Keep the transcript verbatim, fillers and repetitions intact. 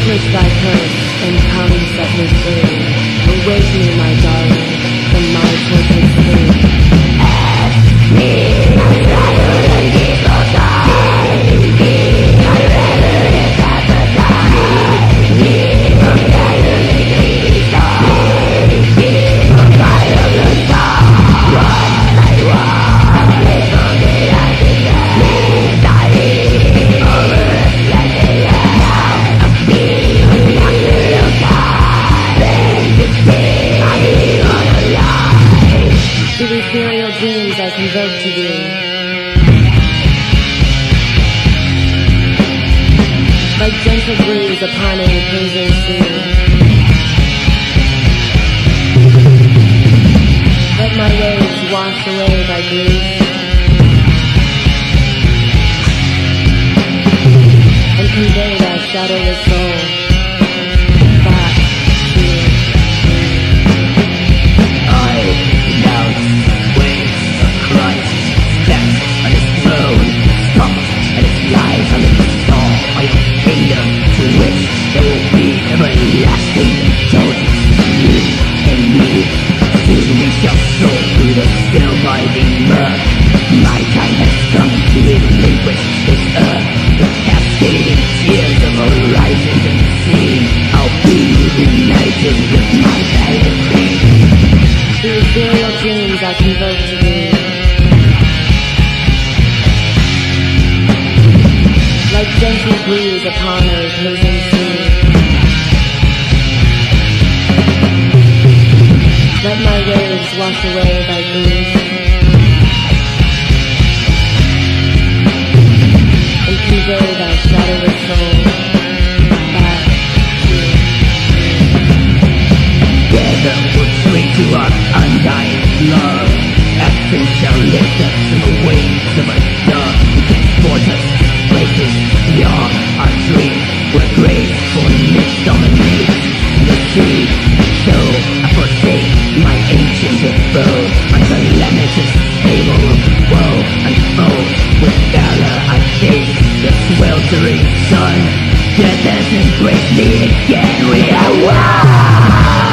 Vanquish thy curse and come set me free. Awake me, my darling, from my tortured sleep. Ask me, I'm rather than evil die. I'd rather than sacrifice. I'm rather than greedy die. I'm rather than die. Run, I run. Little did I think that please die. Over the splendid now. I'm being not little die. Then to stay, I'm being on a lie. To the ethereal dreams I convoke to thee. Like gentle breeze upon a reposing sea. Let my waves wash away thy grief, and convey thy shadowless soul back to me. I denounce waves of Christ, steps on his throne, stomped and his lies on the soul of your kingdom, to which there will be everlasting indulgence to you and me. Soon we shall soar through the still binding murk. My time has come to relinquish this earth. The cascading tears of horizons and sea, I'll be united with my valiant queen. Through ethereal dreams I convoke to thee. Like gentle breeze upon a reposing sea. Let my waves wash away thy grief, and convey thy shadowless soul back to me. Together we'll swing to our undying love. Action shall lift us to the wings of a dove, who transport us places beyond our dreams, where gracefulness dominates the sea. So I forsake my ancient abode, on the limitless table of woe, unfold with valor I face the sweltering sun. Death has embraced me again, we are one.